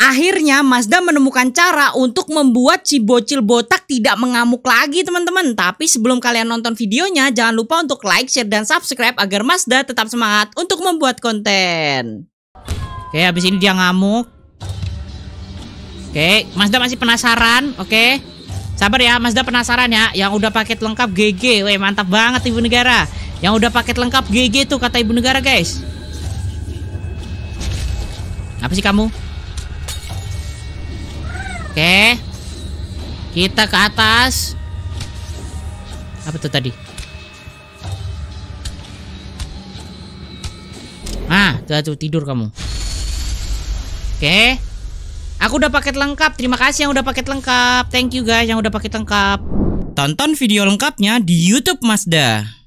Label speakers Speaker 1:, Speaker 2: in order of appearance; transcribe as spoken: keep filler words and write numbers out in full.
Speaker 1: Akhirnya Mazda menemukan cara untuk membuat si bocil botak tidak mengamuk lagi teman-teman. Tapi sebelum kalian nonton videonya, jangan lupa untuk like, share, dan subscribe agar Mazda tetap semangat untuk membuat konten. Oke, habis ini dia ngamuk. Oke, Mazda masih penasaran. Oke, sabar ya, Mazda penasaran ya. Yang udah paket lengkap G G. Weh, mantap banget Ibu Negara. Yang udah paket lengkap G G tuh kata Ibu Negara, guys. Apa sih kamu? Oke, kita ke atas. Apa tuh tadi? Ah, tuh, tuh tidur kamu. Oke, aku udah paket lengkap. Terima kasih yang udah paket lengkap. Thank you guys yang udah paket lengkap. Tonton video lengkapnya di YouTube Mazda.